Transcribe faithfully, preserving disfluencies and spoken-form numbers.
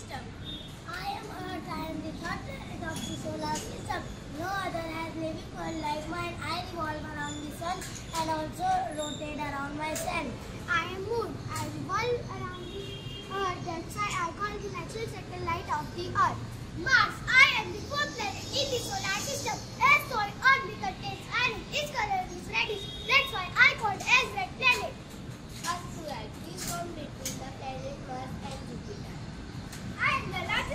system. I am Earth. I am the third planet of the solar system. No other has living world like mine. I revolve around the sun and also rotate around myself. I am Moon. I revolve around the Earth. That's why I call the natural satellite of the Earth. Mars. I am the fourth planet in the solar system. As soil only contains iron. Its color is reddish. That's why I called as red planet. Earth twelve. We form between the planet Mars and Jupiter. I am the last